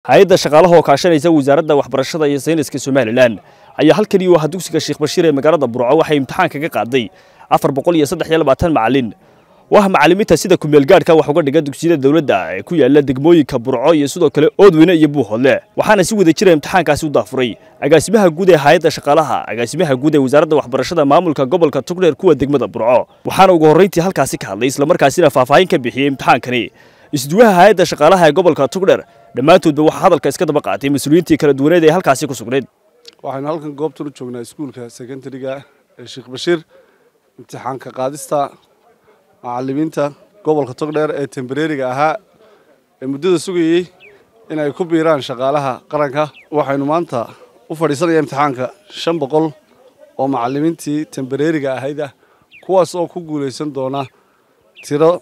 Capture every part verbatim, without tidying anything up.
hay'adda shaqaalaha oo kaashanaysa wasaaradda waxbarashada iyo sayniska Soomaaliland ayaa halkani oo dugsiga Sheekh Bashiir ee magaalada Burco waxay imtixaan kaga qaaday afar boqol iyo saddex iyo labaatan macallin waxa macallimiinta sida ku meel gaadhka wax uga dhiga dugsiyada dawladda ee ku yaala degmooyinka Burco iyo sidoo kale Oodweyne iyo Buuhoodle waxaana si wada jira imtixaankaasi u daafuray agaasimaha guud ee hay'adda shaqaalaha agaasimaha guud ee wasaaradda waxbarashada maamulka gobolka Togdheer kuwa degmada Burco waxaana ugu horeyntii halkaasi ka hadlay isla markaasina faahfaahin ka bixiyay imtixaankani isduwaha hay'adda shaqaalaha ee gobolka Togdheer dhamaantoodba waxa hadalka iska daba qaatay mas'uuliyiintii kala duwaneed ee halkaasi ku sugnayd waxaan halkan goobta u joognaa iskuulka secondary-ga ee Sheekh Bashiir imtixaanka qaadista macallimiinta gobolka Togdheer ee temporary-ga ahaa ee muddada sugayay in ay ku biiraan shaqaalaha qaranka waxaynu maanta u fadhiisanayaan imtixaanka shan boqol oo macallimiintii temporary-ga ahayd kuwaas oo ku guuleysan doona tiro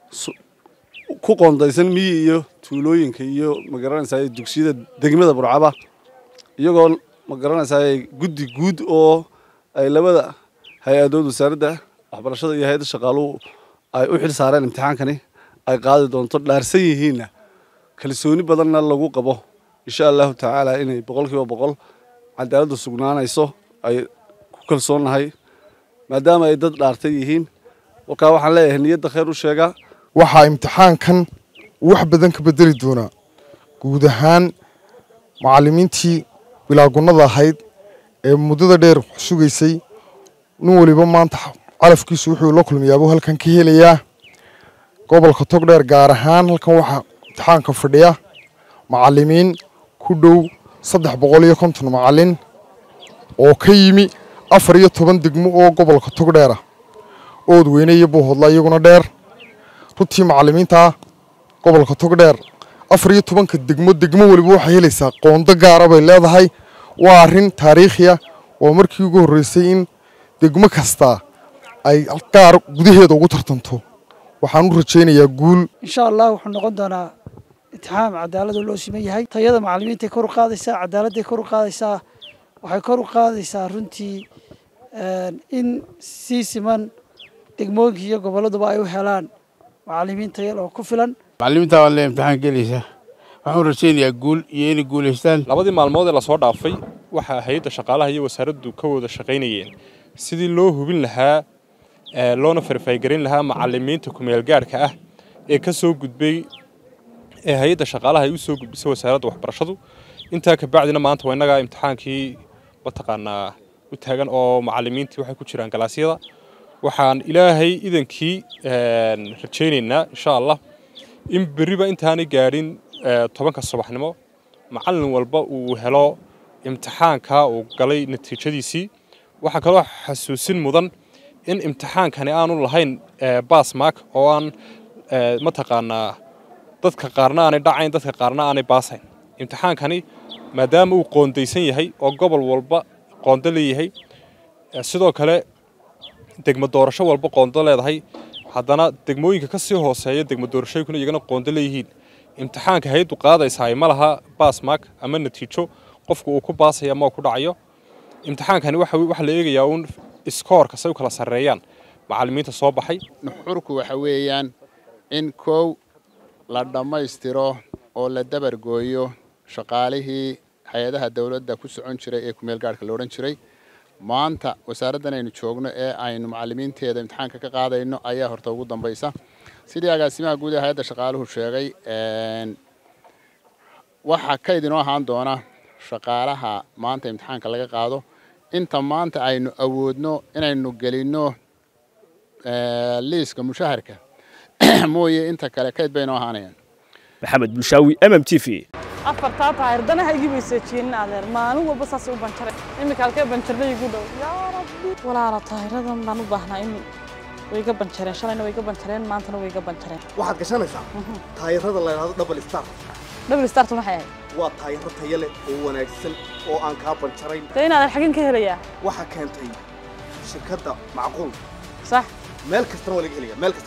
ku qoondaysan miyi iyo tuulooyinka iyo magaranaysaa dugsiyada degmada Burcaba iyagoo magaranaysaa guddi guud oo ay labada hay'adood wasaaradda waxbarashada iyo hay'adda shaqaaluhu ay u xil saareen imtixaankani ay qaadi doonto dhaarsan yihiin kalsooni badanna lagu qabo insha Allah ta'ala inay boqolkiiba boqol cadaalad sugnaanayso ay ku kalsoonahay maadaama ay dad dhaartay yihiin waxa waxaan leeyahay niyadda khayr u sheega waxa imtixaankan wax badan ka bedeli doona guud ahaan macallimiintii bilaagunada ahayd ee muddada dheer sugaysay nin waliba maanta calafkiisu wuxuu la kulmayaa halkan ka helayaa gobolka Togdheer gaar ahaan halkan waxa imtixaanka fadhiya macallimiin ku dhow saddex boqol iyo konton macallin oo ka yimi afar iyo toban degmo oo gobolka Togdheer ah Oodweyne iyo Buuhoodle iyaguna dheer runtii macallimiinta gobolka Togdheer afar iyo toban ka degmo degmo waliba waxa helaysaa qoonda gaar ah bay leedahay waa arin taariikhi ah oo markii ugu horeysay in degmo kasta ay gaar gudaheeda ugu tartanto waxaan u rajaynayaa guul insha Allah wuxuu noqon doonaa imtixaan cadaalad loo siman yahay tayada macallimiinta kor u qaadaysa cadaaladda kor u qaadaysa waxay kor u qaadaysaa runtii in si siman degmooyinka iyo gobolladuba ay u helaan macallimiin tayo leh oo ku filan macallimiinta waa la imtixaan gelaysa waxaan rajaynayaa guul iyo inay guuleystaan labadii maalmood ee la soo dhaafay waxa hay'adda shaqaalaha iyo wasaaraddu ka wada shaqaynayeen sidii loo hubin lahaa ee loona verify garin lahaa macallimiinta ku meel gaarka ah ee ka soo gudbay ee hay'adda shaqaalaha ay u soo gudbisay wasaaradda waxbarashadu inta ka bacdina maanta waa inaga imtixaankii bataqaanaa u taagan oo macallimiintii waxay ku jiraan galaasyada waxaan ilaahay idankii een rajaynaynaa insha Allah in bariba intaanay gaarin tobanka subaxnimo macallin walba uu helo imtixaanka uu galay natiijadiisii waxa kale oo xasuusin mudan in imtixaankani aanu lahayn pass mark oo aan ma taqaanaa dadka qaarna aanay dhacayn dadka qaarna aanay baasayn imtixaankani maadaama uu qoondaysan yahay oo gobol walba qoonda leeyahay sidoo kale degmo doorasho walba qoonda leedahay haddana degmooyinka ka sii hooseeya degmo doorashooyinkuna iyagana qoonda leeyihiin imtixaanka hay'addu qaadaysaa ma laha pass mark ama natiijo qofku uu ku baasaya ama ku dhacayo imtixaankani waxa waxa la eegayaa un score-ka say kala sareeyaan macallimiinta soo baxay nuxurku waxa weeyaan in koow la dhamaystiro oo la dabar gooyo shaqaalihii hay'adaha dawladda ku socon jiray ee ku meel gaarka la oran jiray maanta wasaaraddan aynu joogno ee aynu macallimiinteeda imtixaanka ka qaadayno ayaa horta ugu dambaysa sidii agaasimaha guud ee hay'adda shaqaaluhu sheegay een waxa ka idin ahaan doona shaqaalaha maanta imtixaanka laga qaado inta maanta aynu awoodno inaynu gelino ee liiska mushaharka mooye inta kale kayd bayno ahaanayaan maxamed bulshaawi M M T V afartaa taayirdan ay gibaysajiin adeer maalin walba saas u banjaray imika halkee banjarnay ugu dhow yaa rabbi walaala taayiradan baan u baahnaa in way ga banjareen shalayna way ga banjareen maantana way ga banjareen waxaad gashanaysaa taayirada la yiraahdo double star double star tuma xayay waa taayiro tayo leh oo wanaagsan oo aan ka banjarayn deena adeer xagin ka helaya waxa keentay shirkadda macquul صح meel kasta wala heliya meel kasta